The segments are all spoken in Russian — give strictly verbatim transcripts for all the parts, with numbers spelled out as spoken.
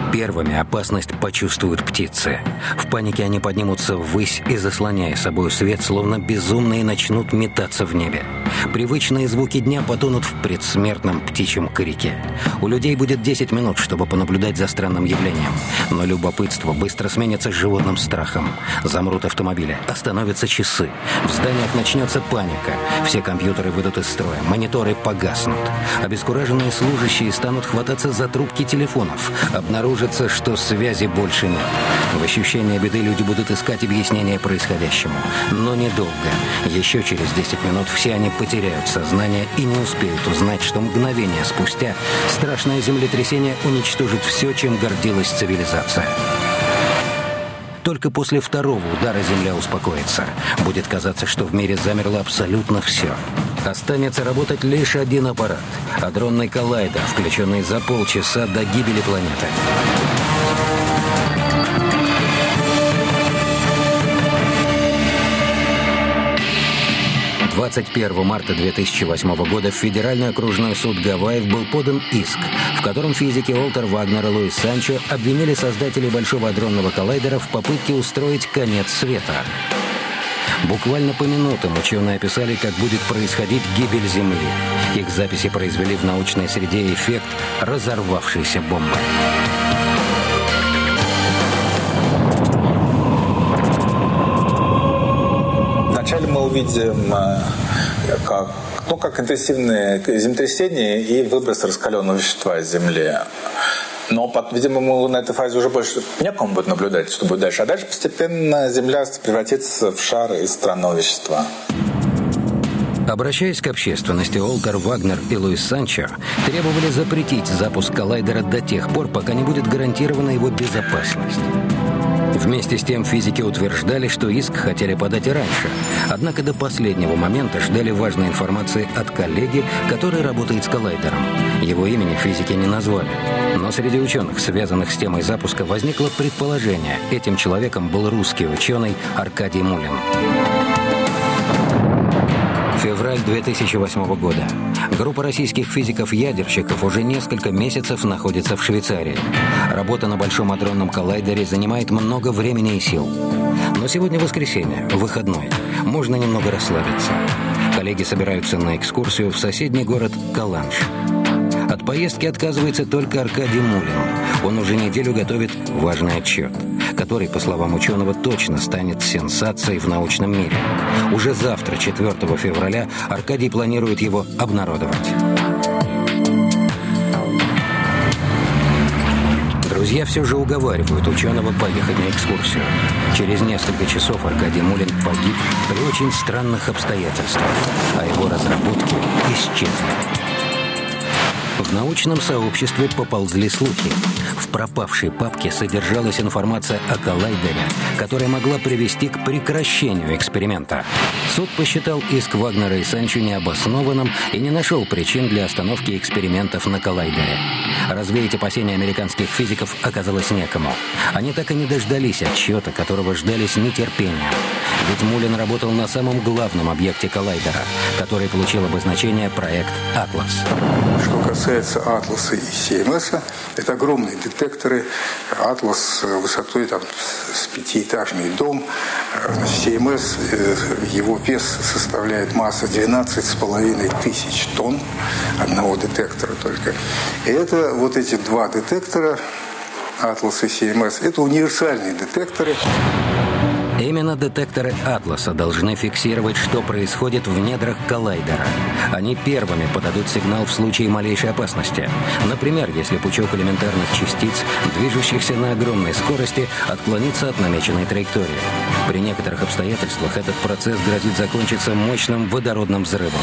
Первыми опасность почувствуют птицы. В панике они поднимутся ввысь и, заслоняя собой свет, словно безумные, начнут метаться в небе. Привычные звуки дня потонут в предсмертном птичьем крике. У людей будет десять минут, чтобы понаблюдать за странным явлением. Но любопытство быстро сменится животным страхом. Замрут автомобили, остановятся часы. В зданиях начнется паника. Все компьютеры выйдут из строя, мониторы погаснут. Обескураженные служащие станут хвататься за трубки телефонов. Обнаружится, что связи больше нет. В ощущении беды люди будут искать объяснение происходящему. Но недолго. Еще через десять минут все они потеряют сознание и не успеют узнать, что мгновение спустя страшное землетрясение уничтожит все, чем гордилась цивилизация. Только после второго удара Земля успокоится. Будет казаться, что в мире замерло абсолютно все. Останется работать лишь один аппарат – адронный коллайдер, включенный за полчаса до гибели планеты. двадцать первого марта две тысячи восьмого года в Федеральный окружной суд Гавайев был подан иск, в котором физики Уолтер Вагнер и Луис Санчо обвинили создателей Большого адронного коллайдера в попытке устроить конец света. Буквально по минутам ученые описали, как будет происходить гибель Земли. Их записи произвели в научной среде эффект разорвавшейся бомбы. Вначале мы увидим как, ну, как интенсивное землетрясение и выброс раскаленного вещества из Земли. Но, видимо, мы на этой фазе уже больше некому будет наблюдать, что будет дальше. А дальше постепенно Земля превратится в шар из странного вещества. Обращаясь к общественности, Уолтер Вагнер и Луис Санчо требовали запретить запуск коллайдера до тех пор, пока не будет гарантирована его безопасность. Вместе с тем физики утверждали, что иск хотели подать и раньше. Однако до последнего момента ждали важной информации от коллеги, который работает с коллайдером. Его имени физики не назвали. Но среди ученых, связанных с темой запуска, возникло предположение. Этим человеком был русский ученый Аркадий Мулин. Февраль две тысячи восьмого года. Группа российских физиков-ядерщиков уже несколько месяцев находится в Швейцарии. Работа на Большом адронном коллайдере занимает много времени и сил. Но сегодня воскресенье, выходной. Можно немного расслабиться. Коллеги собираются на экскурсию в соседний город Каланж. От поездки отказывается только Аркадий Мулин. Он уже неделю готовит важный отчет, который, по словам ученого, точно станет сенсацией в научном мире. Уже завтра, четвёртого февраля, Аркадий планирует его обнародовать. Друзья все же уговаривают ученого поехать на экскурсию. Через несколько часов Аркадий Мулин погиб при очень странных обстоятельствах, а его разработки исчезли. В научном сообществе поползли слухи. В пропавшей папке содержалась информация о коллайдере, которая могла привести к прекращению эксперимента. Суд посчитал иск Вагнера и Санчо необоснованным и не нашел причин для остановки экспериментов на коллайдере. Развеять опасения американских физиков оказалось некому. Они так и не дождались отчета, которого ждали с нетерпением. Ведь Мулин работал на самом главном объекте коллайдера, который получил обозначение проект «Атлас». Что касается «Атласа» и си эм эс, это огромные детекторы. «Атлас» высотой там, с пятиэтажный дом. си эм эс, его вес составляет масса двенадцать с половиной тысяч тонн одного детектора только. И это вот эти два детектора, «Атлас» и си эм эс, это универсальные детекторы. Именно детекторы «Атласа» должны фиксировать, что происходит в недрах коллайдера. Они первыми подадут сигнал в случае малейшей опасности. Например, если пучок элементарных частиц, движущихся на огромной скорости, отклонится от намеченной траектории. При некоторых обстоятельствах этот процесс грозит закончиться мощным водородным взрывом.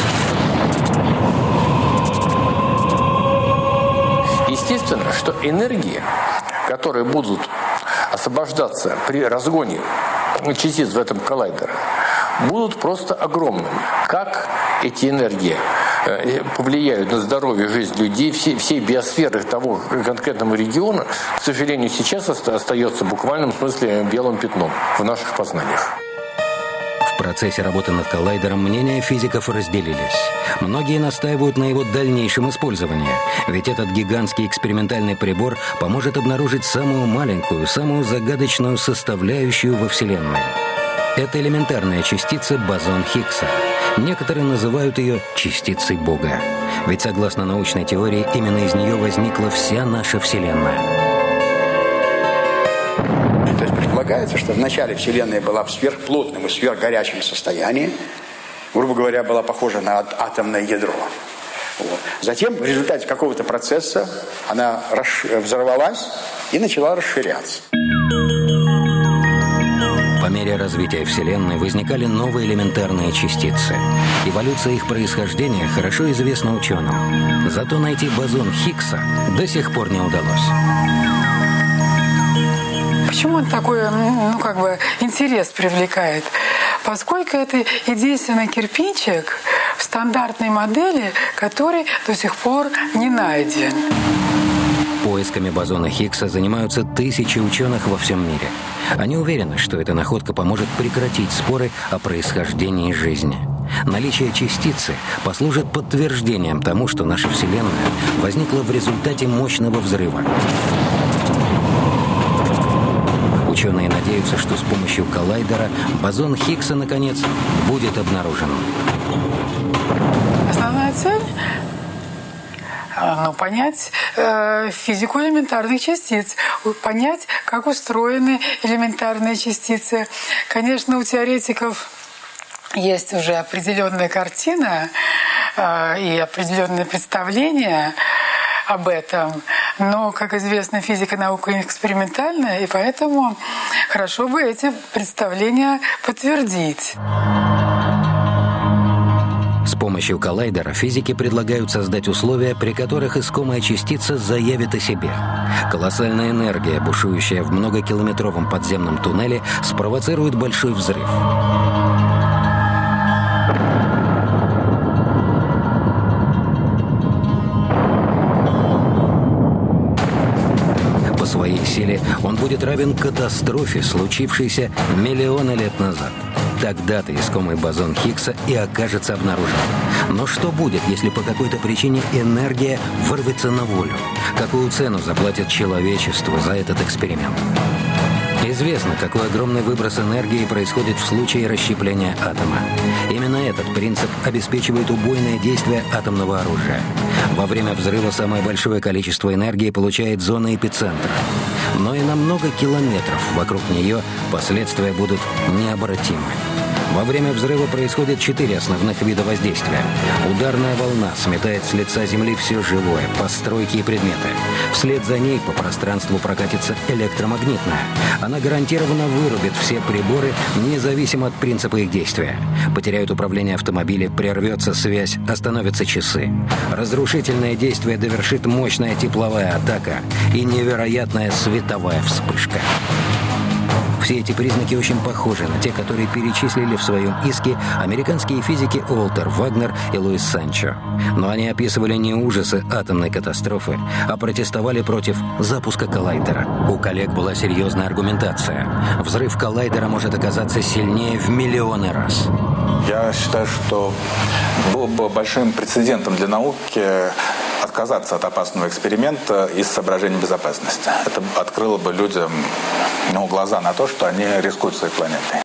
Естественно, что энергии, которые будут освобождаться при разгоне частиц в этом коллайдере, будут просто огромными. Как эти энергии повлияют на здоровье и жизнь людей, всей, всей биосферы того конкретного региона, к сожалению, сейчас остается в буквальном смысле белым пятном в наших познаниях. В процессе работы над коллайдером мнения физиков разделились. Многие настаивают на его дальнейшем использовании, ведь этот гигантский экспериментальный прибор поможет обнаружить самую маленькую, самую загадочную составляющую во Вселенной. Это элементарная частица бозон Хиггса. Некоторые называют ее частицей Бога. Ведь, согласно научной теории, именно из нее возникла вся наша Вселенная. То есть предполагается, что в начале Вселенная была в сверхплотном и сверхгорячем состоянии. Грубо говоря, была похожа на атомное ядро. Вот. Затем в результате какого-то процесса она взорвалась и начала расширяться. По мере развития Вселенной возникали новые элементарные частицы. Эволюция их происхождения хорошо известна ученым. Зато найти бозон Хиггса до сих пор не удалось. Почему он такой, ну, как бы, интерес привлекает? Поскольку это единственный кирпичик в стандартной модели, который до сих пор не найден. Поисками бозона Хиггса занимаются тысячи ученых во всем мире. Они уверены, что эта находка поможет прекратить споры о происхождении жизни. Наличие частицы послужит подтверждением тому, что наша Вселенная возникла в результате мощного взрыва. Ученые надеются, что с помощью коллайдера бозон Хиггса, наконец, будет обнаружен. Основная цель – ну, понять э, физику элементарных частиц, понять, как устроены элементарные частицы. Конечно, у теоретиков есть уже определенная картина э, и определенное представление об этом. Но, как известно, физика наука экспериментальная, и поэтому хорошо бы эти представления подтвердить. С помощью коллайдера физики предлагают создать условия, при которых искомая частица заявит о себе. Колоссальная энергия, бушующая в многокилометровом подземном туннеле, спровоцирует большой взрыв. По своей силе он будет равен катастрофе, случившейся миллионы лет назад. Тогда-то искомый бозон Хиггса и окажется обнаружен. Но что будет, если по какой-то причине энергия вырвется на волю? Какую цену заплатит человечество за этот эксперимент? Известно, какой огромный выброс энергии происходит в случае расщепления атома. Именно этот принцип обеспечивает убойное действие атомного оружия. Во время взрыва самое большое количество энергии получает зона эпицентра. Но и на много километров вокруг нее последствия будут необратимы. Во время взрыва происходит четыре основных вида воздействия. Ударная волна сметает с лица Земли все живое, постройки и предметы. Вслед за ней по пространству прокатится электромагнитная. Она гарантированно вырубит все приборы, независимо от принципа их действия. Потеряют управление автомобили, прервется связь, остановятся часы. Разрушительное действие довершит мощная тепловая атака и невероятная световая вспышка. Все эти признаки очень похожи на те, которые перечислили в своем иске американские физики Уолтер Вагнер и Луис Санчо. Но они описывали не ужасы атомной катастрофы, а протестовали против запуска коллайдера. У коллег была серьезная аргументация. Взрыв коллайдера может оказаться сильнее в миллионы раз. Я считаю, что было бы большим прецедентом для науки отказаться от опасного эксперимента из соображений безопасности. Это открыло бы людям, ну, глаза на то, что они рискуют своей планетой.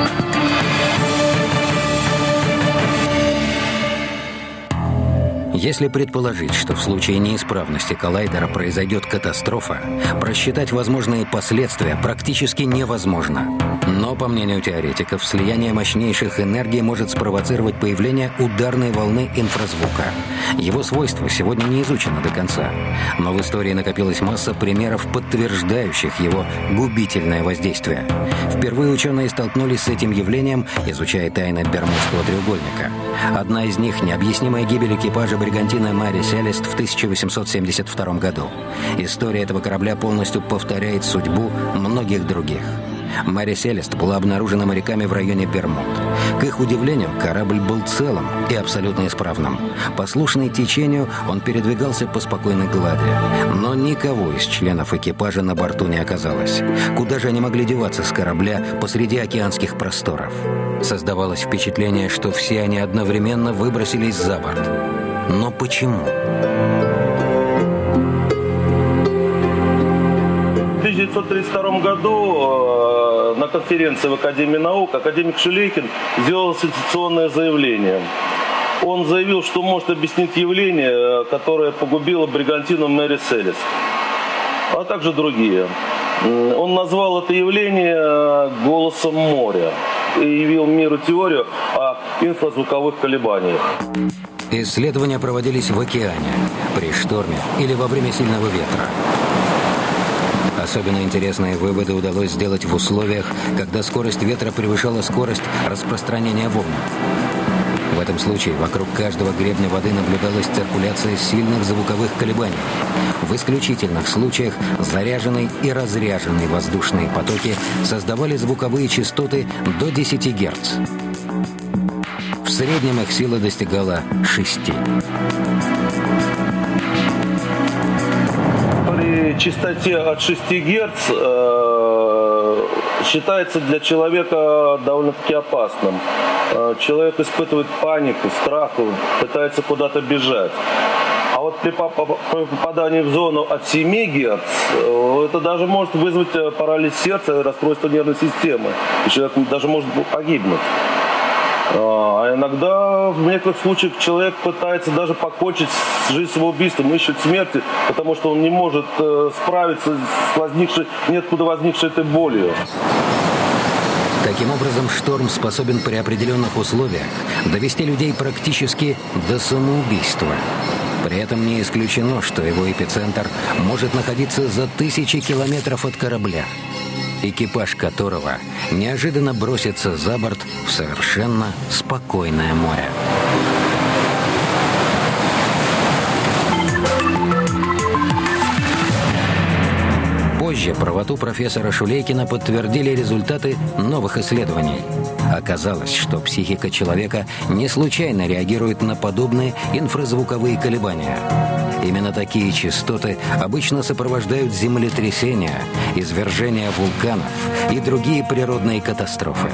Если предположить, что в случае неисправности коллайдера произойдет катастрофа, просчитать возможные последствия практически невозможно. Но, по мнению теоретиков, слияние мощнейших энергий может спровоцировать появление ударной волны инфразвука. Его свойства сегодня не изучены до конца, но в истории накопилась масса примеров, подтверждающих его губительное воздействие. Впервые ученые столкнулись с этим явлением, изучая тайны Бермудского треугольника. Одна из них — необъяснимая гибель экипажа бригантины Мэри Селест в тысяча восемьсот семьдесят втором году. История этого корабля полностью повторяет судьбу многих других. Мэри Селест была обнаружена моряками в районе Бермуд. К их удивлению, корабль был целым и абсолютно исправным. Послушный течению, он передвигался по спокойной глади. Но никого из членов экипажа на борту не оказалось. Куда же они могли деваться с корабля посреди океанских просторов? Создавалось впечатление, что все они одновременно выбросились за борт. Но почему? В тысяча девятьсот тридцать втором году на конференции в Академии наук академик Шулейкин сделал сенсационное заявление. Он заявил, что может объяснить явление, которое погубило бригантину Мэри Селест, а также другие. Он назвал это явление голосом моря и явил миру теорию о инфразвуковых колебаниях. Исследования проводились в океане, при шторме или во время сильного ветра. Особенно интересные выводы удалось сделать в условиях, когда скорость ветра превышала скорость распространения волн. В этом случае вокруг каждого гребня воды наблюдалась циркуляция сильных звуковых колебаний. В исключительных случаях заряженные и разряженные воздушные потоки создавали звуковые частоты до десяти герц. В среднем их сила достигала шести. При частоте от шести герц э, считается для человека довольно-таки опасным. Э, человек испытывает панику, страх, пытается куда-то бежать. А вот при попадании в зону от семи герц э, это даже может вызвать паралич сердца и расстройство нервной системы. И человек даже может погибнуть. А иногда в некоторых случаях человек пытается даже покончить жизнь самоубийством, ищет смерти, потому что он не может э, справиться с возникшей, неоткуда возникшей этой болью. Таким образом, шторм способен при определенных условиях довести людей практически до самоубийства. При этом не исключено, что его эпицентр может находиться за тысячи километров от корабля, экипаж которого неожиданно бросится за борт в совершенно спокойное море. Позже правоту профессора Шулейкина подтвердили результаты новых исследований. Оказалось, что психика человека не случайно реагирует на подобные инфразвуковые колебания. Именно такие частоты обычно сопровождают землетрясения, извержения вулканов и другие природные катастрофы.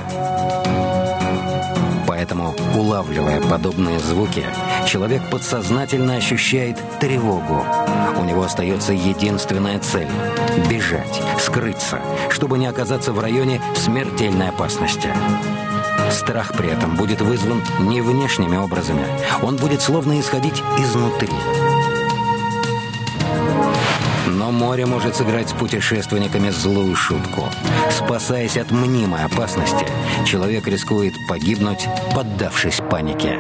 Поэтому, улавливая подобные звуки, человек подсознательно ощущает тревогу. У него остается единственная цель – бежать, скрыться, чтобы не оказаться в районе смертельной опасности. Страх при этом будет вызван не внешними образами, он будет словно исходить изнутри. Но море может сыграть с путешественниками злую шутку. Спасаясь от мнимой опасности, человек рискует погибнуть, поддавшись панике.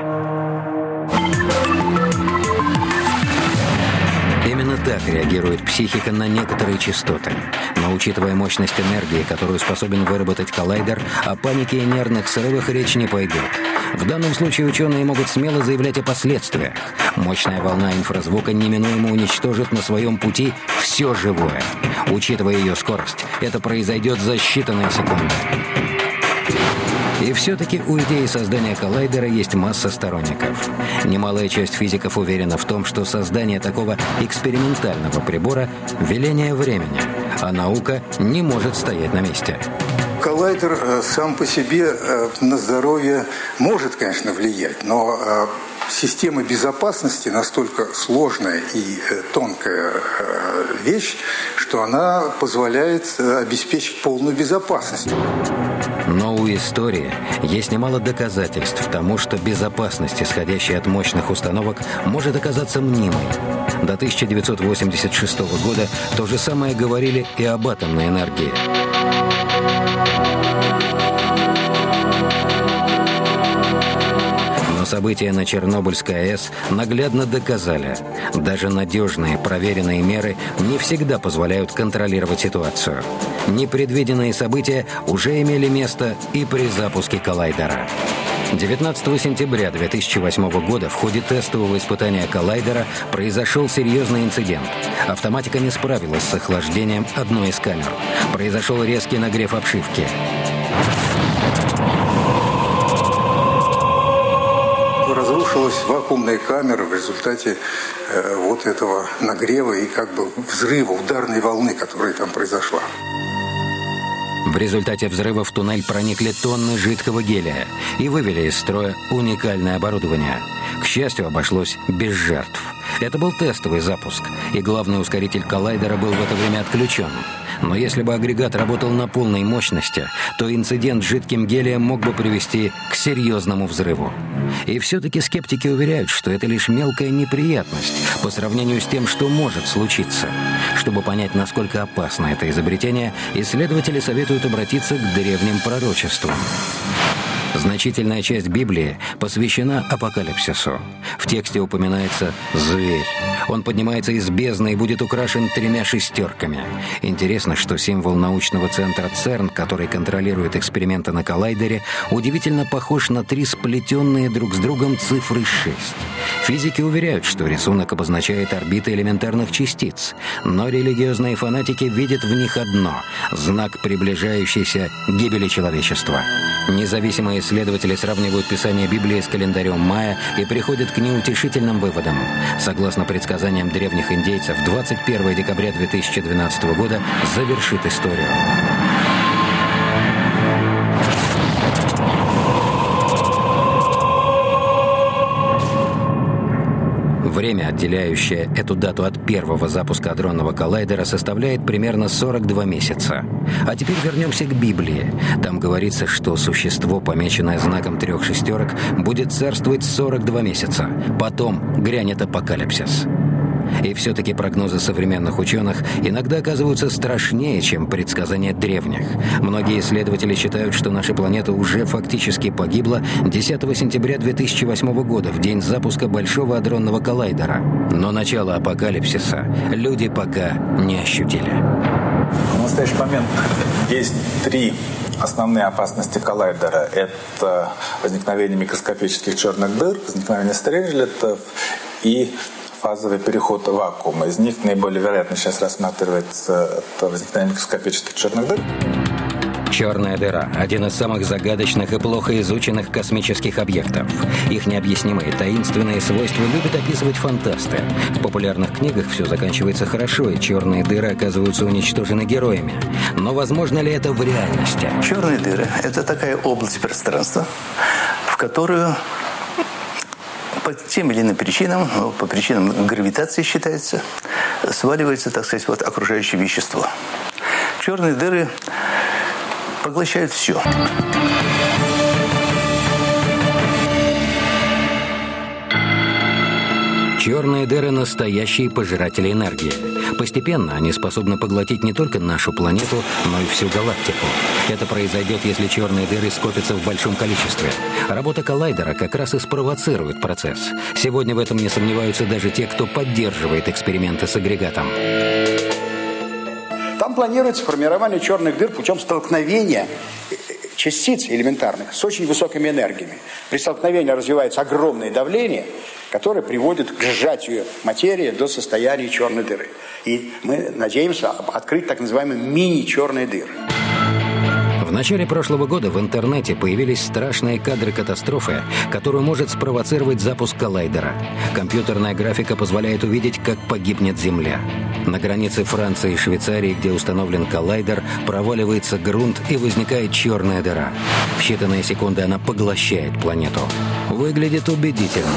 Именно так реагирует психика на некоторые частоты. Но учитывая мощность энергии, которую способен выработать коллайдер, о панике и нервных срывах речь не пойдет. В данном случае ученые могут смело заявлять о последствиях. Мощная волна инфразвука неминуемо уничтожит на своем пути все живое. Учитывая ее скорость, это произойдет за считанные секунды. И все-таки у идеи создания коллайдера есть масса сторонников. Немалая часть физиков уверена в том, что создание такого экспериментального прибора – веление времени, а наука не может стоять на месте. Коллайдер сам по себе на здоровье может, конечно, влиять, но система безопасности настолько сложная и тонкая вещь, что она позволяет обеспечить полную безопасность. Но у истории есть немало доказательств тому, что безопасность, исходящая от мощных установок, может оказаться мнимой. До тысяча девятьсот восемьдесят шестого года то же самое говорили и об атомной энергии. Но события на Чернобыльской АЭС наглядно доказали, даже надежные проверенные меры не всегда позволяют контролировать ситуацию. Непредвиденные события уже имели место и при запуске коллайдера. девятнадцатого сентября две тысячи восьмого года в ходе тестового испытания коллайдера произошел серьезный инцидент. Автоматика не справилась с охлаждением одной из камер. Произошел резкий нагрев обшивки. разрушилась вакуумная камера в результате э, вот этого нагрева и как бы взрыва, ударной волны, которая там произошла. В результате взрыва в туннель проникли тонны жидкого гелия и вывели из строя уникальное оборудование. К счастью, обошлось без жертв. Это был тестовый запуск, и главный ускоритель коллайдера был в это время отключен. Но если бы агрегат работал на полной мощности, то инцидент с жидким гелием мог бы привести к серьезному взрыву. И все-таки скептики уверяют, что это лишь мелкая неприятность по сравнению с тем, что может случиться. Чтобы понять, насколько опасно это изобретение, исследователи советуют обратиться к древним пророчествам. Значительная часть Библии посвящена апокалипсису. В тексте упоминается зверь. Он поднимается из бездны и будет украшен тремя шестерками. Интересно, что символ научного центра ЦЕРН, который контролирует эксперименты на коллайдере, удивительно похож на три сплетенные друг с другом цифры шесть. Физики уверяют, что рисунок обозначает орбиты элементарных частиц, но религиозные фанатики видят в них одно – знак приближающейся гибели человечества. Независимые исследователи сравнивают писание Библии с календарем майя и приходят к неутешительным выводам. Согласно предсказаниям древних индейцев, двадцать первого декабря две тысячи двенадцатого года завершит историю. Время, отделяющее эту дату от первого запуска адронного коллайдера, составляет примерно сорок два месяца. А теперь вернемся к Библии. Там говорится, что существо, помеченное знаком трех шестерок, будет царствовать сорок два месяца. Потом грянет апокалипсис. И все-таки прогнозы современных ученых иногда оказываются страшнее, чем предсказания древних. Многие исследователи считают, что наша планета уже фактически погибла десятого сентября две тысячи восьмого года, в день запуска Большого адронного коллайдера. Но начало апокалипсиса люди пока не ощутили. В настоящий момент есть три основные опасности коллайдера. Это возникновение микроскопических черных дыр, возникновение стрельжлетов и фазовый переход вакуума. Из них наиболее вероятно сейчас рассматривается возникновение микроскопических черных дыр. Черная дыра – один из самых загадочных и плохо изученных космических объектов. Их необъяснимые таинственные свойства любят описывать фантасты. В популярных книгах все заканчивается хорошо, и черные дыры оказываются уничтожены героями. Но возможно ли это в реальности? Черные дыры – это такая область пространства, в которую по тем или иным причинам, по причинам гравитации считается, сваливается, так сказать, вот окружающее вещество. Черные дыры поглощают все. Черные дыры – настоящие пожиратели энергии. Постепенно они способны поглотить не только нашу планету, но и всю галактику. Это произойдет, если черные дыры скопятся в большом количестве. Работа коллайдера как раз и спровоцирует процесс. Сегодня в этом не сомневаются даже те, кто поддерживает эксперименты с агрегатом. Там планируется формирование черных дыр путем столкновения частиц элементарных с очень высокими энергиями. При столкновении развивается огромное давление, которое приводит к сжатию материи до состояния черной дыры. И мы надеемся открыть так называемые мини-черные дыры. В начале прошлого года в интернете появились страшные кадры катастрофы, которую может спровоцировать запуск коллайдера. Компьютерная графика позволяет увидеть, как погибнет Земля. На границе Франции и Швейцарии, где установлен коллайдер, проваливается грунт и возникает черная дыра. В считанные секунды она поглощает планету. Выглядит убедительно.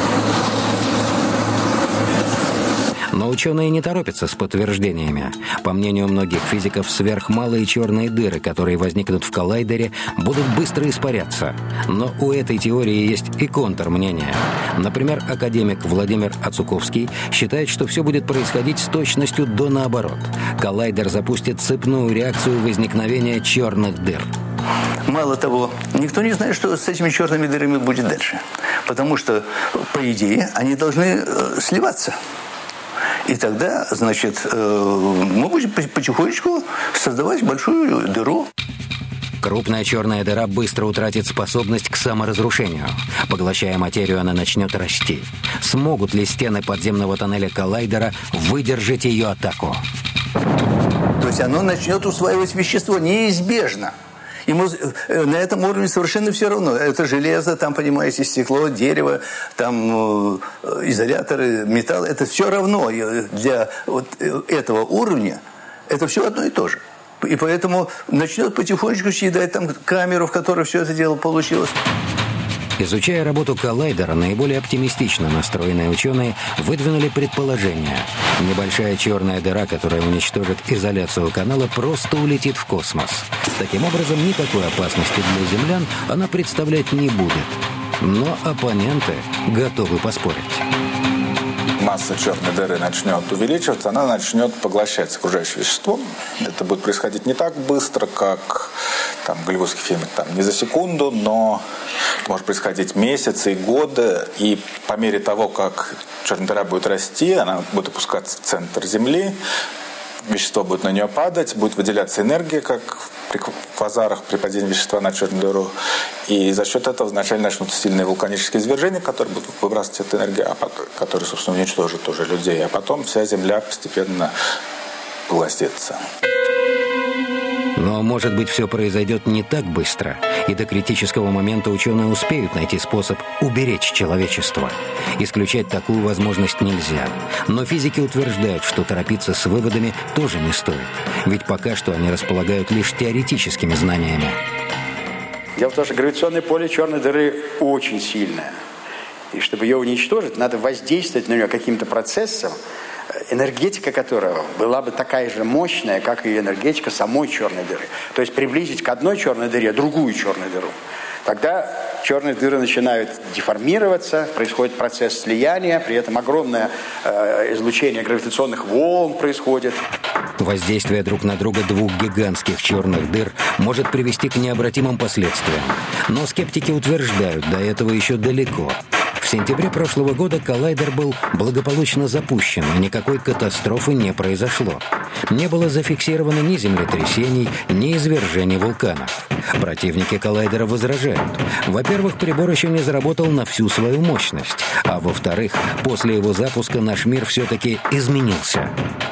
Но ученые не торопятся с подтверждениями. По мнению многих физиков, сверхмалые черные дыры, которые возникнут в коллайдере, будут быстро испаряться. Но у этой теории есть и контрмнение. Например, академик Владимир Ацуковский считает, что все будет происходить с точностью до наоборот. Коллайдер запустит цепную реакцию возникновения черных дыр. Мало того, никто не знает, что с этими черными дырами будет дальше. Потому что, по идее, они должны э, сливаться. И тогда, значит, мы будем потихонечку создавать большую дыру. Крупная черная дыра быстро утратит способность к саморазрушению. Поглощая материю, она начнет расти. Смогут ли стены подземного тоннеля коллайдера выдержать ее атаку? То есть оно начнет усваивать вещество неизбежно. Ему на этом уровне совершенно все равно. Это железо, там, понимаете, стекло, дерево, там изоляторы, металл. Это все равно для вот этого уровня. Это все одно и то же. И поэтому начнет потихонечку съедать там камеру, в которой все это дело получилось. Изучая работу коллайдера, наиболее оптимистично настроенные ученые выдвинули предположение. Небольшая черная дыра, которая уничтожит изоляцию канала, просто улетит в космос. Таким образом, никакой опасности для землян она представлять не будет. Но оппоненты готовы поспорить. Масса черной дыры начнет увеличиваться, она начнет поглощать окружающее вещество. Это будет происходить не так быстро, как там, в голливудских фильмах, там, не за секунду, но это может происходить месяцы и годы. И по мере того, как черная дыра будет расти, она будет опускаться в центр Земли, вещество будет на нее падать, будет выделяться энергия, как при квазарах, при падении вещества на черную дыру. И за счет этого вначале начнутся сильные вулканические извержения, которые будут выбрасывать эту энергию, а потом, которые, собственно, уничтожат тоже людей. А потом вся Земля постепенно поглотится. Но, может быть, все произойдет не так быстро, и до критического момента ученые успеют найти способ уберечь человечество. Исключать такую возможность нельзя. Но физики утверждают, что торопиться с выводами тоже не стоит. Ведь пока что они располагают лишь теоретическими знаниями. Дело в том, что гравитационное поле черной дыры очень сильное. И чтобы ее уничтожить, надо воздействовать на нее каким-то процессом, энергетика которого была бы такая же мощная, как и энергетика самой черной дыры. То есть приблизить к одной черной дыре другую черную дыру. Тогда черные дыры начинают деформироваться, происходит процесс слияния, при этом огромное э, излучение гравитационных волн происходит. Воздействие друг на друга двух гигантских черных дыр может привести к необратимым последствиям. Но скептики утверждают, до этого еще далеко. В сентябре прошлого года коллайдер был благополучно запущен, и никакой катастрофы не произошло. Не было зафиксировано ни землетрясений, ни извержений вулканов. Противники коллайдера возражают. Во-первых, прибор еще не заработал на всю свою мощность. А во-вторых, после его запуска наш мир все-таки изменился.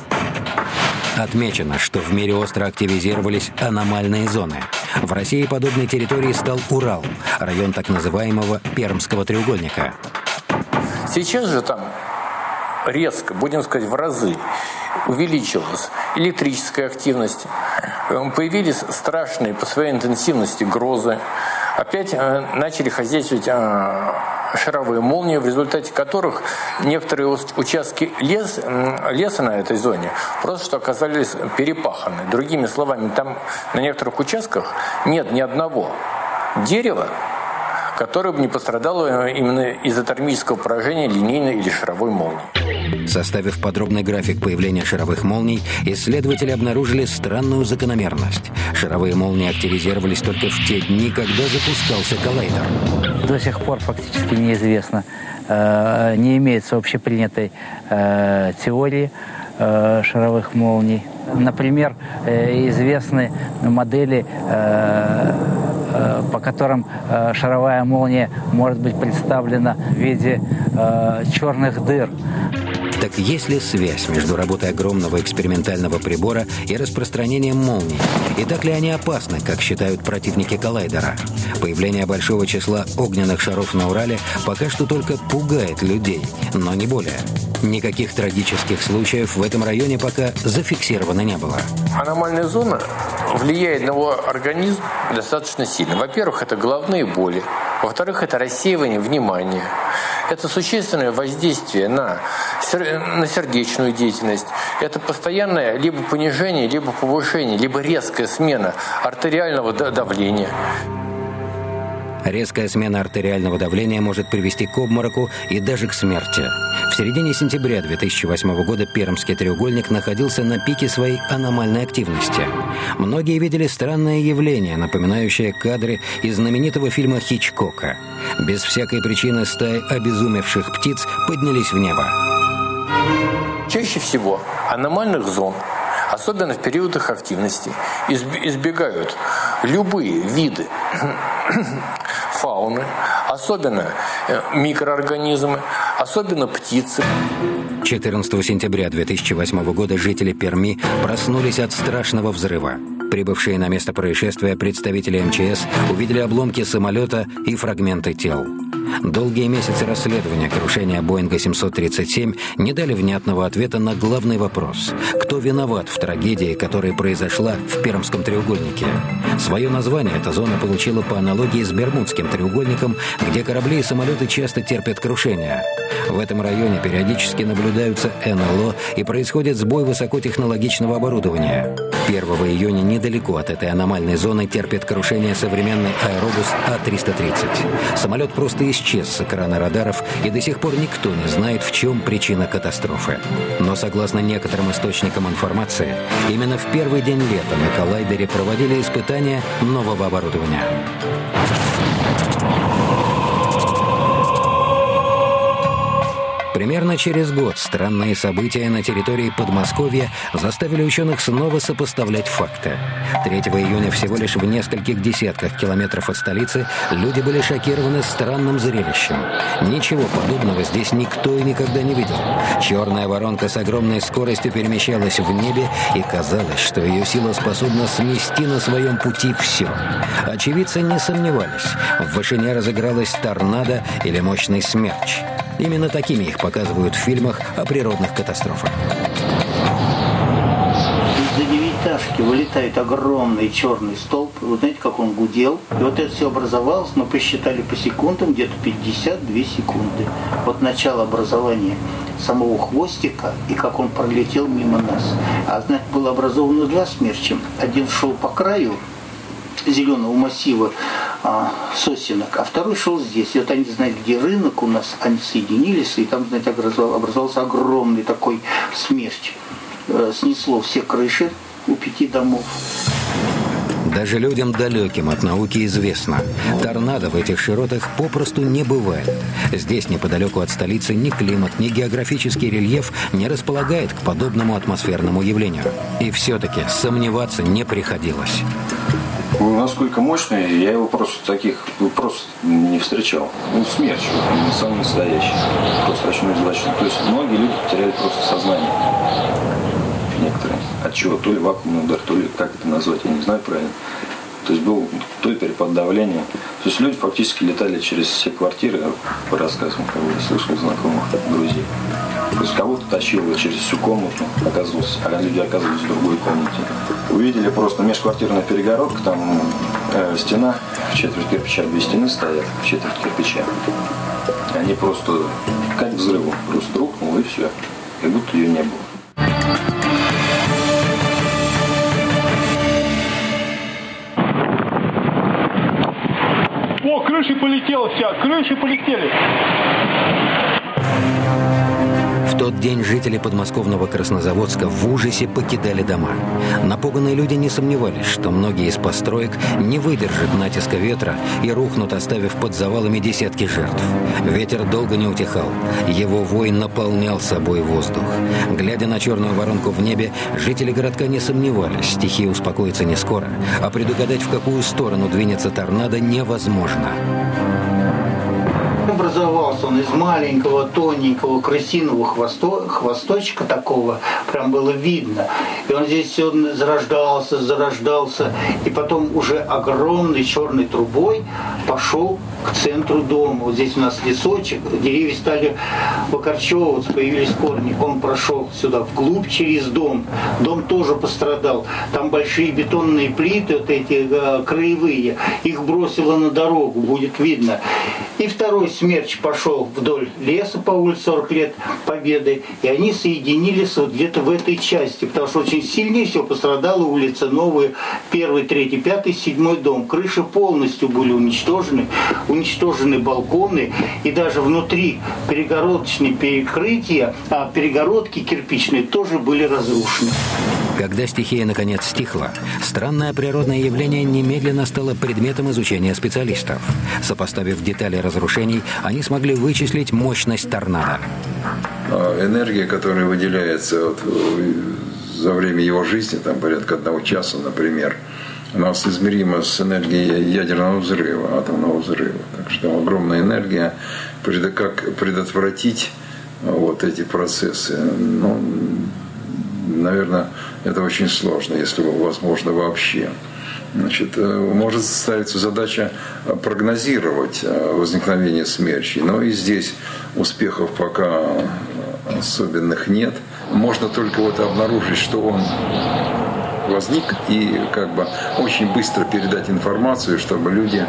Отмечено, что в мире остро активизировались аномальные зоны. В России подобной территорией стал Урал, район так называемого Пермского треугольника. Сейчас же там резко, будем сказать, в разы увеличилась электрическая активность. Появились страшные по своей интенсивности грозы. Опять начали хозяйствовать шаровые молнии, в результате которых некоторые участки лес, леса на этой зоне просто что оказались перепаханы. Другими словами, там на некоторых участках нет ни одного дерева, которое бы не пострадало именно из-за термического поражения линейной или шаровой молнии. Составив подробный график появления шаровых молний, исследователи обнаружили странную закономерность. Шаровые молнии активизировались только в те дни, когда запускался коллайдер. До сих пор фактически неизвестно, э, не имеется общепринятой э, теории э, шаровых молний. Например, э, известны модели, э, э, по которым э, шаровая молния может быть представлена в виде э, черных дыр. Так есть ли связь между работой огромного экспериментального прибора и распространением молний? И так ли они опасны, как считают противники коллайдера? Появление большого числа огненных шаров на Урале пока что только пугает людей, но не более. Никаких трагических случаев в этом районе пока зафиксировано не было. Аномальная зона влияет на его организм достаточно сильно. Во-первых, это головные боли. Во-вторых, это рассеивание внимания. Это существенное воздействие на, на сердечную деятельность. Это постоянное либо понижение, либо повышение, либо резкая смена артериального давления. Резкая смена артериального давления может привести к обмороку и даже к смерти. В середине сентября две тысячи восьмого года Пермский треугольник находился на пике своей аномальной активности. Многие видели странное явление, напоминающее кадры из знаменитого фильма Хичкока. Без всякой причины стаи обезумевших птиц поднялись в небо. Чаще всего аномальных зон, особенно в период их активности, избегают любые виды фауны, особенно микроорганизмы, особенно птицы. четырнадцатого сентября две тысячи восьмого года жители Перми проснулись от страшного взрыва. Прибывшие на место происшествия представители эм че эс увидели обломки самолета и фрагменты тел. Долгие месяцы расследования крушения Боинга семьсот тридцать семь не дали внятного ответа на главный вопрос – кто виноват в трагедии, которая произошла в Пермском треугольнике. Свое название эта зона получила по аналогии с Бермудским треугольником, где корабли и самолеты часто терпят крушения. В этом районе периодически наблюдаются эн эл о и происходит сбой высокотехнологичного оборудования. первого июня недалеко от этой аномальной зоны терпит крушение современный аэробус А триста тридцать. Самолет просто исчез с экрана радаров, и до сих пор никто не знает, в чем причина катастрофы. Но согласно некоторым источникам информации, именно в первый день лета на коллайдере проводили испытания нового оборудования. Примерно через год странные события на территории Подмосковья заставили ученых снова сопоставлять факты. третьего июня всего лишь в нескольких десятках километров от столицы люди были шокированы странным зрелищем. Ничего подобного здесь никто и никогда не видел. Черная воронка с огромной скоростью перемещалась в небе, и казалось, что ее сила способна смести на своем пути все. Очевидцы не сомневались. В вышине разыгралась торнадо или мощный смерч. Именно такими их показывают в фильмах о природных катастрофах. Из-за девятиэтажки вылетает огромный черный столб. Вы знаете, как он гудел. И вот это все образовалось, мы посчитали по секундам, где-то пятьдесят две секунды. Вот начало образования самого хвостика и как он пролетел мимо нас. А знаете, было образовано два смерча. Один шел по краю зеленого массива а, сосенок, а второй шел здесь. И вот они, знаете, где рынок у нас, они соединились, и там, знаете, образовался огромный такой смерч. Э, снесло все крыши у пяти домов. Даже людям далеким от науки известно, торнадо в этих широтах попросту не бывает. Здесь, неподалеку от столицы, ни климат, ни географический рельеф не располагает к подобному атмосферному явлению. И все-таки сомневаться не приходилось. Насколько мощный, я его просто таких просто не встречал. Ну, смерч, он самый настоящий. Просто очень неудачный. То есть многие люди потеряли просто сознание. Некоторые. От чего? То ли вакуумный удар, то ли, как это назвать, я не знаю правильно. То есть был то ли перепад давления. То есть люди фактически летали через все квартиры, по рассказам, как бы слышал знакомых, друзей. То есть кого-то тащило через всю комнату, оказывалось, а люди оказывались в другой комнате. Увидели просто межквартирная перегородка, там э, стена, в четверть кирпича, две стены стоят, в четверть кирпича. Они просто, как взрывом, просто рухнуло и все, как будто ее не было. О, крыши полетела вся, крыши полетели. В тот день жители подмосковного Краснозаводска в ужасе покидали дома. Напуганные люди не сомневались, что многие из построек не выдержат натиска ветра и рухнут, оставив под завалами десятки жертв. Ветер долго не утихал. Его вой наполнял собой воздух. Глядя на черную воронку в небе, жители городка не сомневались, стихия успокоится не скоро, а предугадать, в какую сторону двинется торнадо, невозможно. Образовался он из маленького, тоненького, крысиного хвосто, хвосточка такого, прям было видно. И он здесь все зарождался, зарождался, и потом уже огромной черной трубой пошел к центру дома. Вот здесь у нас лесочек, деревья стали выкорчевываться, появились корни. Он прошел сюда вглубь через дом. Дом тоже пострадал. Там большие бетонные плиты, вот эти э, краевые, их бросило на дорогу, будет видно. И второй смерч пошел вдоль леса по улице сорок лет Победы, и они соединились вот где-то в этой части, потому что очень сильнее всего пострадала улица Новая, первый, третий, пятый, седьмой дом. Крыши полностью были уничтожены, уничтожены балконы, и даже внутри перегородочные перекрытия, а перегородки кирпичные тоже были разрушены. Когда стихия наконец стихла, странное природное явление немедленно стало предметом изучения специалистов. Сопоставив детали разрушений, они смогли вычислить мощность торнадо. Энергия, которая выделяется вот за время его жизни, там порядка одного часа, например, у нас измерима с энергией ядерного взрыва, атомного взрыва. Так что огромная энергия, как предотвратить вот эти процессы, ну, наверное, это очень сложно, если возможно вообще. Значит, может ставиться задача прогнозировать возникновение смерчей, но и здесь успехов пока особенных нет. Можно только вот обнаружить, что он возник, и как бы очень быстро передать информацию, чтобы люди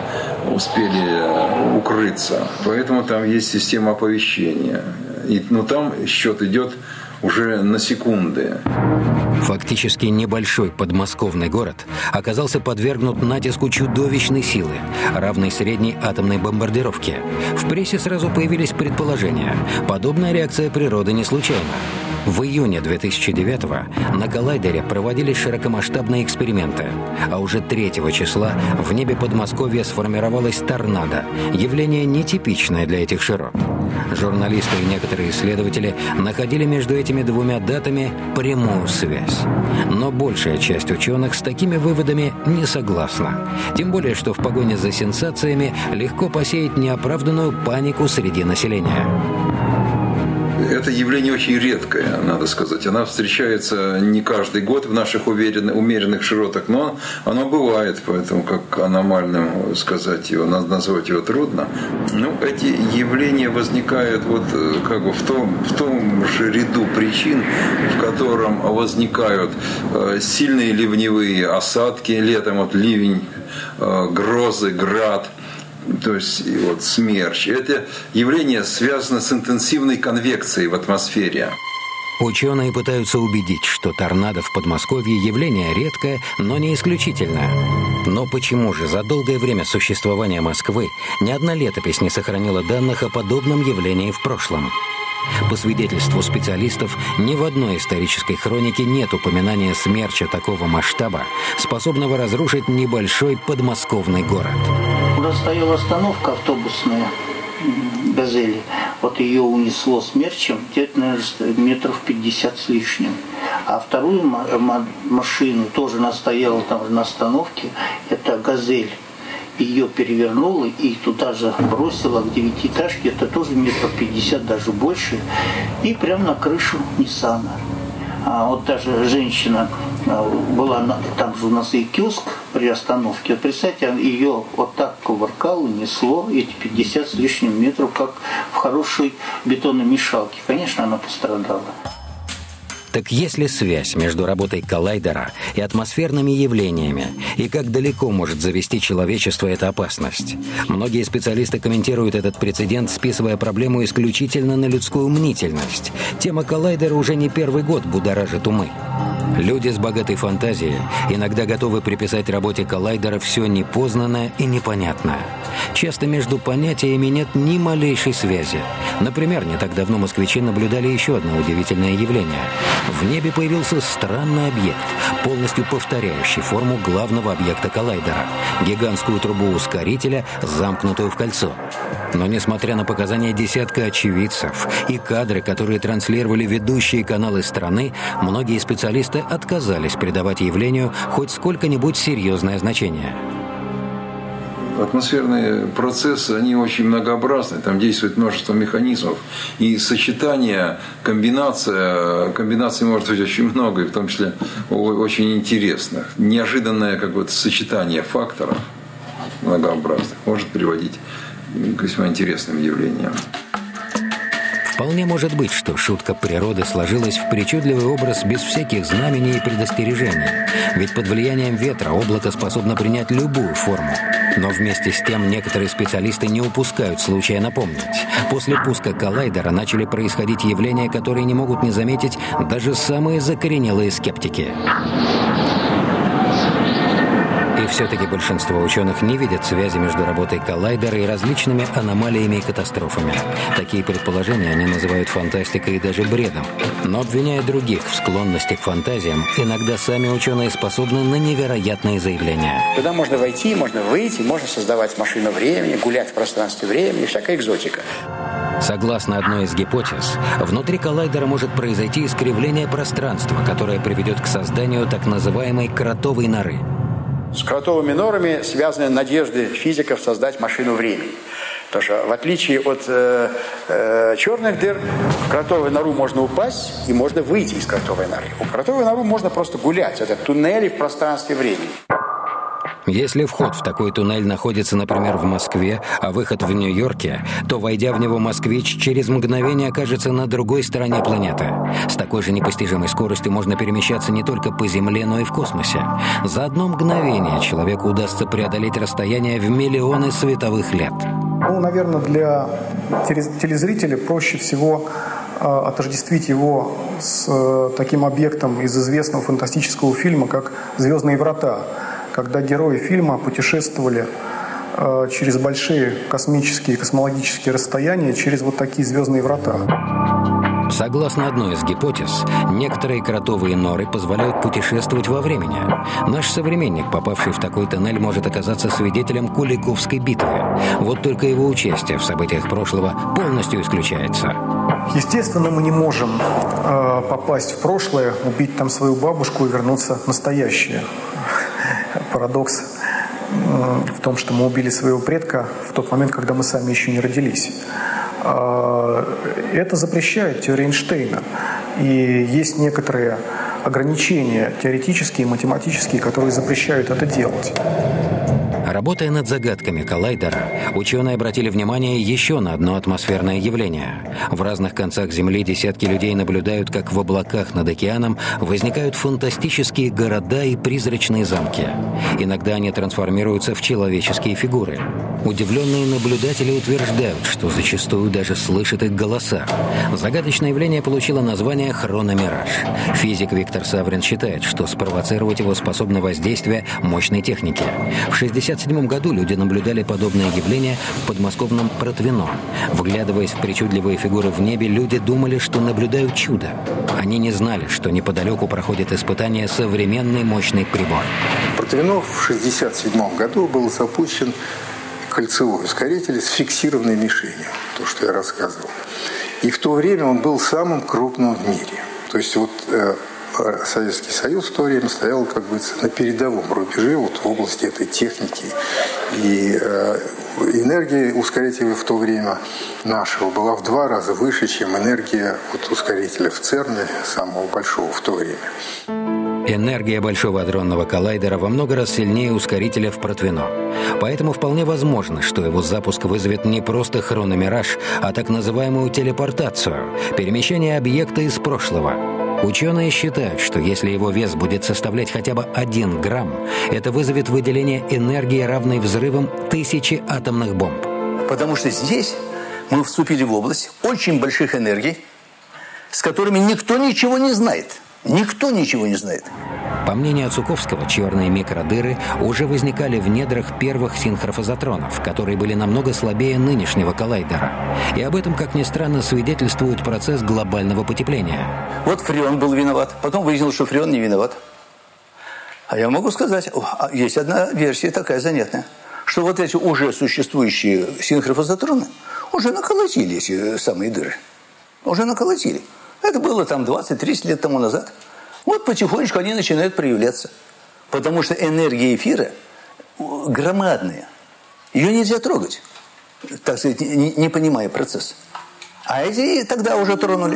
успели укрыться. Поэтому там есть система оповещения. И, ну, там счет идет уже на секунды. Фактически небольшой подмосковный город оказался подвергнут натиску чудовищной силы, равной средней атомной бомбардировке. В прессе сразу появились предположения. Подобная реакция природы не случайна. В июне две тысячи девятого на коллайдере проводились широкомасштабные эксперименты, а уже третьего числа в небе Подмосковья сформировалась торнадо, явление нетипичное для этих широт. Журналисты и некоторые исследователи находили между этими двумя датами прямую связь. Но большая часть ученых с такими выводами не согласна. Тем более, что в погоне за сенсациями легко посеять неоправданную панику среди населения. Это явление очень редкое, надо сказать. Она встречается не каждый год в наших уверенных, умеренных широтах, но оно бывает, поэтому как аномальным сказать его, назвать его трудно. Ну, эти явления возникают вот как бы в том, в том же ряду причин, в котором возникают сильные ливневые осадки летом, вот ливень, грозы, град. То есть вот смерч. Это явление связано с интенсивной конвекцией в атмосфере. Ученые пытаются убедить, что торнадо в Подмосковье явление редкое, но не исключительное. Но почему же за долгое время существования Москвы ни одна летопись не сохранила данных о подобном явлении в прошлом? По свидетельству специалистов, ни в одной исторической хронике нет упоминания смерча такого масштаба, способного разрушить небольшой подмосковный город. У нас стояла остановка автобусная «Газели». Вот ее унесло смерчем где-то, наверное, метров пятьдесят с лишним. А вторую машину тоже она стояла там на остановке, это «Газель». Ее перевернуло и туда же бросило к девятиэтажке, это тоже метров пятьдесят, даже больше, и прямо на крышу Ниссана. А вот даже женщина была, там же у нас и киоск при остановке. Представьте, ее вот так кувыркало, несло эти пятьдесят с лишним метров, как в хорошей бетономешалке. Конечно, она пострадала. Так есть ли связь между работой коллайдера и атмосферными явлениями? И как далеко может завести человечество эта опасность? Многие специалисты комментируют этот прецедент, списывая проблему исключительно на людскую мнительность. Тема коллайдера уже не первый год будоражит умы. Люди с богатой фантазией иногда готовы приписать работе коллайдера все непознанное и непонятное. Часто между понятиями нет ни малейшей связи. Например, не так давно москвичи наблюдали еще одно удивительное явление. В небе появился странный объект, полностью повторяющий форму главного объекта коллайдера – гигантскую трубу ускорителя, замкнутую в кольцо. Но несмотря на показания десятка очевидцев и кадры, которые транслировали ведущие каналы страны, многие специалисты отказались придавать явлению хоть сколько-нибудь серьезное значение. Атмосферные процессы, они очень многообразны, там действует множество механизмов, и сочетание, комбинация, комбинаций может быть очень много, и в том числе очень интересных. Неожиданное как бы сочетание факторов многообразных может приводить к весьма интересным явлениям. Вполне может быть, что шутка природы сложилась в причудливый образ без всяких знамений и предостережений. Ведь под влиянием ветра облако способно принять любую форму. Но вместе с тем некоторые специалисты не упускают случая напомнить. После пуска коллайдера начали происходить явления, которые не могут не заметить даже самые закоренелые скептики. И все-таки большинство ученых не видят связи между работой коллайдера и различными аномалиями и катастрофами. Такие предположения они называют фантастикой и даже бредом. Но обвиняя других в склонности к фантазиям, иногда сами ученые способны на невероятные заявления. Туда можно войти, можно выйти, можно создавать машину времени, гулять в пространстве времени, всякая экзотика. Согласно одной из гипотез, внутри коллайдера может произойти искривление пространства, которое приведет к созданию так называемой кротовой норы. С кротовыми норами связаны надежды физиков создать машину времени. Потому что в отличие от э, э, черных дыр, в кротовую нору можно упасть и можно выйти из кротовой норы. У кротовой норы можно просто гулять. Это туннели в пространстве времени. Если вход в такой туннель находится, например, в Москве, а выход в Нью-Йорке, то, войдя в него, москвич через мгновение окажется на другой стороне планеты. С такой же непостижимой скоростью можно перемещаться не только по Земле, но и в космосе. За одно мгновение человеку удастся преодолеть расстояние в миллионы световых лет. Ну, наверное, для телезрителя проще всего э, отождествить его с э, таким объектом из известного фантастического фильма, как «Звездные врата», когда герои фильма путешествовали э, через большие космические и космологические расстояния, через вот такие звездные врата. Согласно одной из гипотез, некоторые кротовые норы позволяют путешествовать во времени. Наш современник, попавший в такой тоннель, может оказаться свидетелем Куликовской битвы. Вот только его участие в событиях прошлого полностью исключается. Естественно, мы не можем э, попасть в прошлое, убить там свою бабушку и вернуться в настоящее. Парадокс в том, что мы убили своего предка в тот момент, когда мы сами еще не родились. Это запрещает теория Эйнштейна. И есть некоторые ограничения теоретические и математические, которые запрещают это делать. Работая над загадками коллайдера, ученые обратили внимание еще на одно атмосферное явление. В разных концах Земли десятки людей наблюдают, как в облаках над океаном возникают фантастические города и призрачные замки. Иногда они трансформируются в человеческие фигуры. Удивленные наблюдатели утверждают, что зачастую даже слышат их голоса. Загадочное явление получило название «хрономираж». Физик Виктор Саврин считает, что спровоцировать его способно воздействие мощной техники. В шестьдесят седьмом году люди наблюдали подобное явление в подмосковном Протвино. Вглядываясь в причудливые фигуры в небе, люди думали, что наблюдают чудо. Они не знали, что неподалеку проходит испытание современный мощный прибор. В Протвино в шестьдесят седьмом году был запущен кольцевой ускоритель с фиксированной мишенью, то, что я рассказывал. И в то время он был самым крупным в мире. То есть вот э, Советский Союз в то время стоял как бы на передовом рубеже вот в области этой техники. И э, энергия ускорителя в то время нашего была в два раза выше, чем энергия вот ускорителя в ЦЕРНе, самого большого в то время. Энергия Большого адронного коллайдера во много раз сильнее ускорителя в Протвино. Поэтому вполне возможно, что его запуск вызовет не просто хрономираж, а так называемую телепортацию – перемещение объекта из прошлого. Ученые считают, что если его вес будет составлять хотя бы один грамм, это вызовет выделение энергии, равной взрывам тысячи атомных бомб. Потому что здесь мы вступили в область очень больших энергий, с которыми никто ничего не знает. Никто ничего не знает. По мнению Ацуковского, черные микродыры уже возникали в недрах первых синхрофазотронов, которые были намного слабее нынешнего коллайдера. И об этом, как ни странно, свидетельствует процесс глобального потепления. Вот фреон был виноват. Потом выяснилось, что фреон не виноват. А я могу сказать, есть одна версия такая занятная, что вот эти уже существующие синхрофазотроны уже наколотили эти самые дыры. Уже наколотили. Это было там двадцать-тридцать лет тому назад. Вот потихонечку они начинают проявляться. Потому что энергия эфира громадная. Ее нельзя трогать, так сказать, не, не понимая процесс. А эти тогда уже тронули.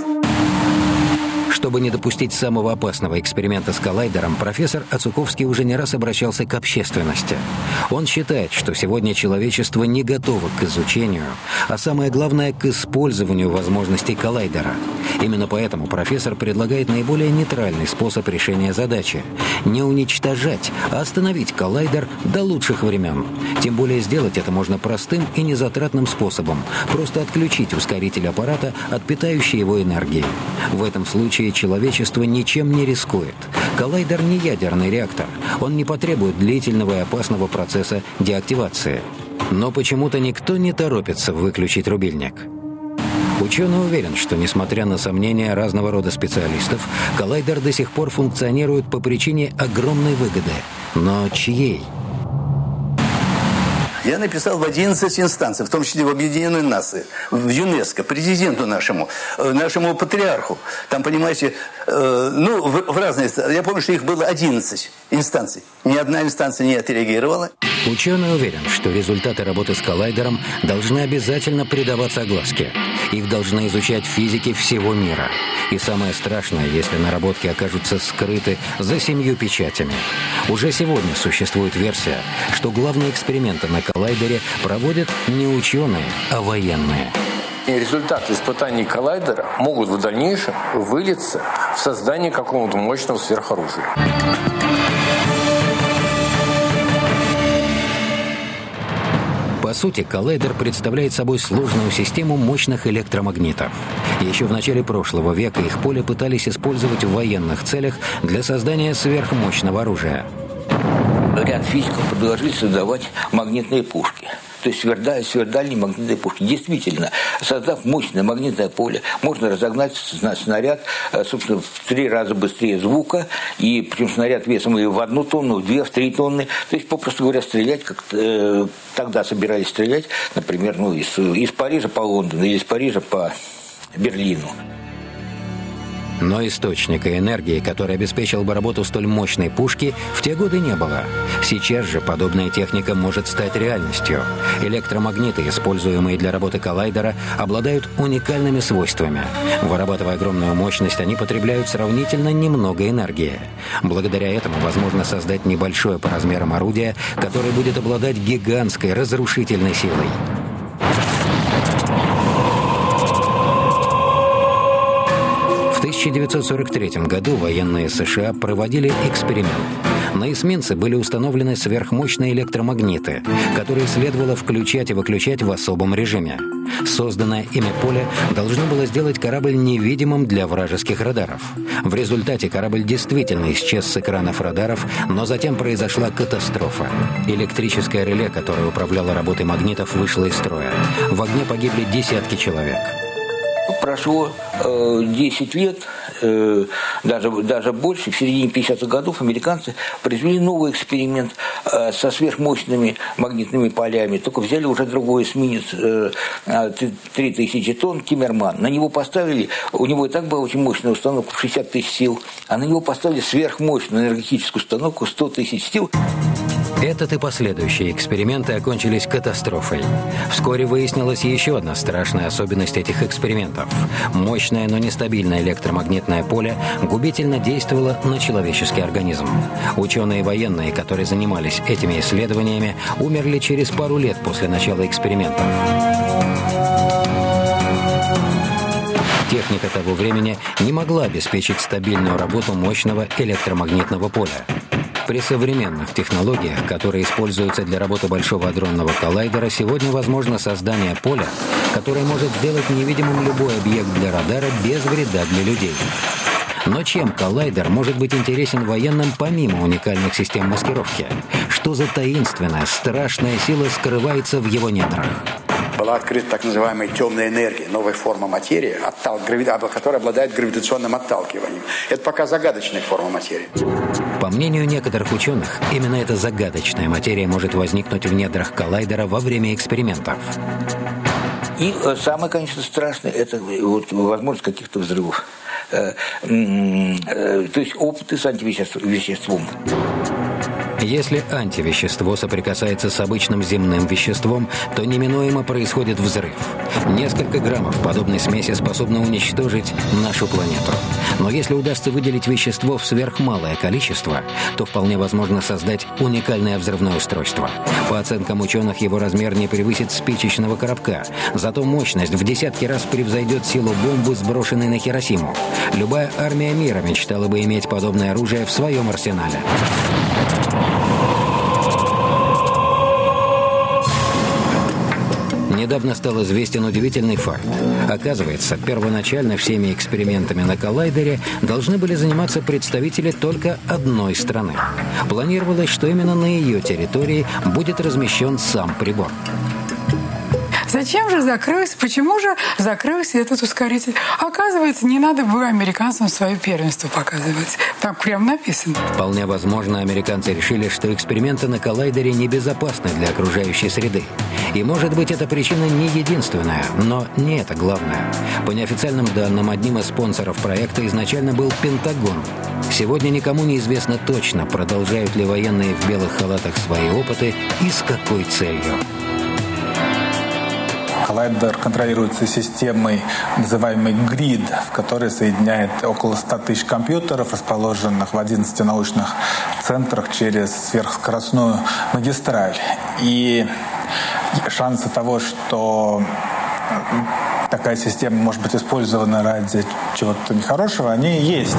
Чтобы не допустить самого опасного эксперимента с коллайдером, профессор Ацуковский уже не раз обращался к общественности. Он считает, что сегодня человечество не готово к изучению, а самое главное, к использованию возможностей коллайдера. Именно поэтому профессор предлагает наиболее нейтральный способ решения задачи – не уничтожать, а остановить коллайдер до лучших времен. Тем более сделать это можно простым и незатратным способом – просто отключить ускоритель аппарата от питающей его энергии. В этом случае человечество ничем не рискует. Коллайдер не ядерный реактор. Он не потребует длительного и опасного процесса деактивации. Но почему-то никто не торопится выключить рубильник. Ученый уверен, что, несмотря на сомнения разного рода специалистов, коллайдер до сих пор функционирует по причине огромной выгоды. Но чьей? Я написал в одиннадцать инстанций, в том числе в Объединенные Нации, в ЮНЕСКО, президенту нашему, нашему патриарху. Там, понимаете, э, ну, в, в разные... Я помню, что их было одиннадцать инстанций. Ни одна инстанция не отреагировала. Ученый уверен, что результаты работы с коллайдером должны обязательно придаваться огласке. Их должны изучать физики всего мира. И самое страшное, если наработки окажутся скрыты за семью печатями. Уже сегодня существует версия, что главные эксперименты на коллайдере проводят не ученые, а военные. И результаты испытаний коллайдера могут в дальнейшем вылиться в создание какого-то мощного сверхоружия. По сути, коллайдер представляет собой сложную систему мощных электромагнитов. Еще в начале прошлого века их поле пытались использовать в военных целях для создания сверхмощного оружия. Ряд физиков предложили создавать магнитные пушки. То есть сверхдаль, сверхдальние магнитные пушки. Действительно, создав мощное магнитное поле, можно разогнать снаряд, собственно, в три раза быстрее звука, и причем снаряд весом и в одну тонну, в две, в три тонны. То есть, попросту говоря, стрелять, как э, тогда собирались стрелять, например, ну, из, из Парижа по Лондону или из Парижа по Берлину. Но источника энергии, который обеспечил бы работу столь мощной пушки, в те годы не было. Сейчас же подобная техника может стать реальностью. Электромагниты, используемые для работы коллайдера, обладают уникальными свойствами. Вырабатывая огромную мощность, они потребляют сравнительно немного энергии. Благодаря этому возможно создать небольшое по размерам орудие, которое будет обладать гигантской разрушительной силой. В тысяча девятьсот сорок третьем году военные США проводили эксперимент. На эсминце были установлены сверхмощные электромагниты, которые следовало включать и выключать в особом режиме. Созданное ими поле должно было сделать корабль невидимым для вражеских радаров. В результате корабль действительно исчез с экранов радаров, но затем произошла катастрофа. Электрическое реле, которое управляло работой магнитов, вышло из строя. В огне погибли десятки человек. Прошло э, десять лет, э, даже, даже больше, в середине пятидесятых годов американцы произвели новый эксперимент э, со сверхмощными магнитными полями. Только взяли уже другой эсминец, э, три тысячи тонн, Киммерман. На него поставили, у него и так была очень мощная установка, шестьдесят тысяч сил, а на него поставили сверхмощную энергетическую установку, сто тысяч сил. Этот и последующие эксперименты окончились катастрофой. Вскоре выяснилась еще одна страшная особенность этих экспериментов. Мощное, но нестабильное электромагнитное поле губительно действовало на человеческий организм. Ученые и военные, которые занимались этими исследованиями, умерли через пару лет после начала экспериментов. Техника того времени не могла обеспечить стабильную работу мощного электромагнитного поля. При современных технологиях, которые используются для работы Большого адронного коллайдера, сегодня возможно создание поля, которое может сделать невидимым любой объект для радара без вреда для людей. Но чем коллайдер может быть интересен военным помимо уникальных систем маскировки? Что за таинственная, страшная сила скрывается в его недрах? Была открыта так называемая темная энергия, новая форма материи, оттал... которая обладает гравитационным отталкиванием. Это пока загадочная форма материи. По мнению некоторых ученых, именно эта загадочная материя может возникнуть в недрах коллайдера во время экспериментов. И самое, конечно, страшное – это вот возможность каких-то взрывов. То есть опыты с антивеществом. Если антивещество соприкасается с обычным земным веществом, то неминуемо происходит взрыв. Несколько граммов подобной смеси способны уничтожить нашу планету. Но если удастся выделить вещество в сверхмалое количество, то вполне возможно создать уникальное взрывное устройство. По оценкам ученых, его размер не превысит спичечного коробка, зато мощность в десятки раз превзойдет силу бомбы, сброшенной на Хиросиму. Любая армия мира мечтала бы иметь подобное оружие в своем арсенале. Недавно стал известен удивительный факт. Оказывается, первоначально всеми экспериментами на коллайдере должны были заниматься представители только одной страны. Планировалось, что именно на ее территории будет размещен сам прибор. Зачем же закрылся, почему же закрылся этот ускоритель? Оказывается, не надо было американцам свое первенство показывать. Там прям написано. Вполне возможно, американцы решили, что эксперименты на коллайдере небезопасны для окружающей среды. И, может быть, эта причина не единственная, но не это главное. По неофициальным данным, одним из спонсоров проекта изначально был Пентагон. Сегодня никому не известно точно, продолжают ли военные в белых халатах свои опыты и с какой целью. Коллайдер контролируется системой, называемой грид, в которой соединяет около ста тысяч компьютеров, расположенных в одиннадцати научных центрах через сверхскоростную магистраль. И шансы того, что такая система может быть использована ради чего-то нехорошего, они есть.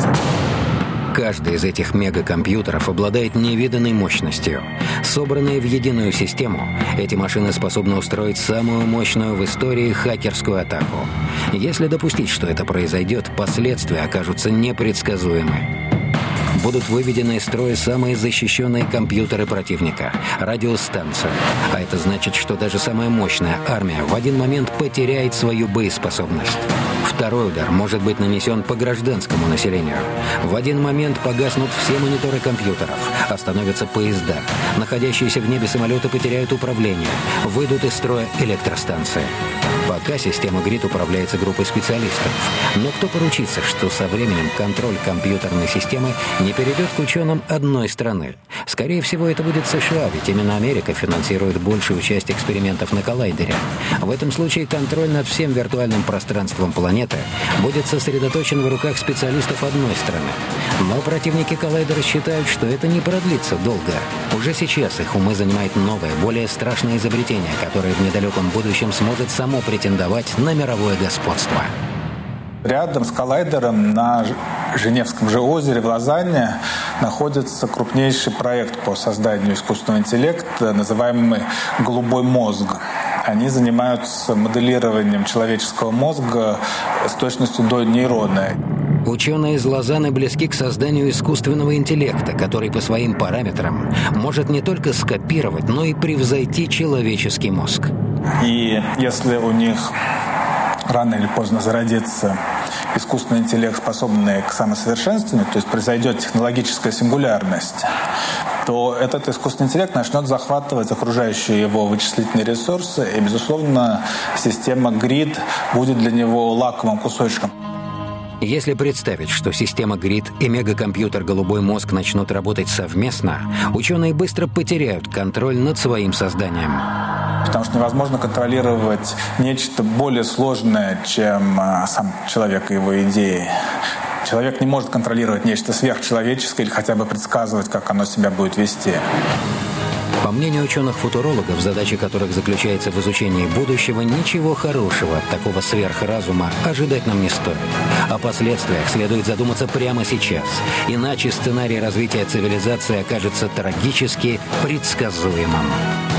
Каждый из этих мегакомпьютеров обладает невиданной мощностью. Собранные в единую систему, эти машины способны устроить самую мощную в истории хакерскую атаку. Если допустить, что это произойдет, последствия окажутся непредсказуемы. Будут выведены из строя самые защищенные компьютеры противника – радиостанция. А это значит, что даже самая мощная армия в один момент потеряет свою боеспособность. Второй удар может быть нанесен по гражданскому населению. В один момент погаснут все мониторы компьютеров, остановятся поезда. Находящиеся в небе самолеты потеряют управление, выйдут из строя электростанции. Пока система грид управляется группой специалистов. Но кто поручится, что со временем контроль компьютерной системы не перейдет к ученым одной страны? Скорее всего, это будет США, ведь именно Америка финансирует большую часть экспериментов на коллайдере. В этом случае контроль над всем виртуальным пространством планеты будет сосредоточен в руках специалистов одной страны. Но противники коллайдера считают, что это не продлится долго. Уже сейчас их умы занимает новое, более страшное изобретение, которое в недалеком будущем сможет само претендовать на мировое господство. Рядом с коллайдером на Женевском же озере в Лозанне находится крупнейший проект по созданию искусственного интеллекта, называемый «Голубой мозг». Они занимаются моделированием человеческого мозга с точностью до нейрона. Ученые из Лозанны близки к созданию искусственного интеллекта, который по своим параметрам может не только скопировать, но и превзойти человеческий мозг. И если у них рано или поздно зародится искусственный интеллект, способный к самосовершенствованию, то есть произойдет технологическая сингулярность, то этот искусственный интеллект начнет захватывать окружающие его вычислительные ресурсы, и, безусловно, система грид будет для него лакомым кусочком. Если представить, что система грид и мегакомпьютер «Голубой мозг» начнут работать совместно, ученые быстро потеряют контроль над своим созданием. Потому что невозможно контролировать нечто более сложное, чем сам человек и его идеи. Человек не может контролировать нечто сверхчеловеческое или хотя бы предсказывать, как оно себя будет вести. По мнению ученых-футурологов, задача которых заключается в изучении будущего, ничего хорошего от такого сверхразума ожидать нам не стоит. О последствиях следует задуматься прямо сейчас. Иначе сценарий развития цивилизации окажется трагически предсказуемым.